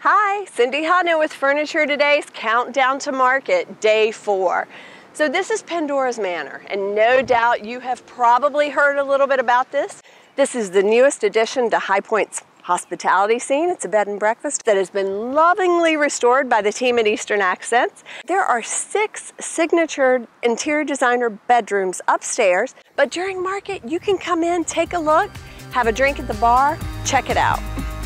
Hi, Cindy Hanna with Furniture Today's Countdown to Market, Day 4. So this is Pandora's Manor, and no doubt you have probably heard a little bit about this. This is the newest addition to High Point's hospitality scene. It's a bed and breakfast that has been lovingly restored by the team at Eastern Accents. There are 6 signature interior designer bedrooms upstairs, but during market you can come in, take a look, have a drink at the bar, check it out.